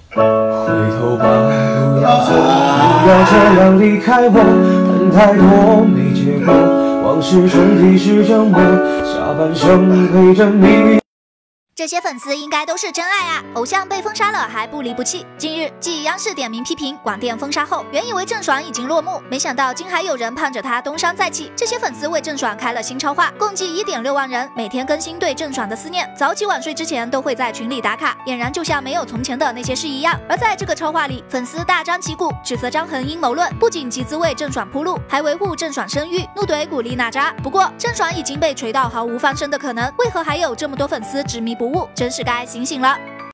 回头吧，不要走，不要这样离开我。恨太多没结果，往事重提是折磨，下半生陪着你。 这些粉丝应该都是真爱啊！偶像被封杀了还不离不弃。近日，继央视点名批评广电封杀后，原以为郑爽已经落幕，没想到竟还有人盼着她东山再起。这些粉丝为郑爽开了新超话，共计1.6万人，每天更新对郑爽的思念，早起晚睡之前都会在群里打卡，俨然就像没有从前的那些事一样。而在这个超话里，粉丝大张旗鼓指责张恒阴谋论，不仅集资为郑爽铺路，还维护郑爽声誉，怒怼古力娜扎。不过，郑爽已经被锤到毫无翻身的可能，为何还有这么多粉丝执迷不悟？真是该醒醒了。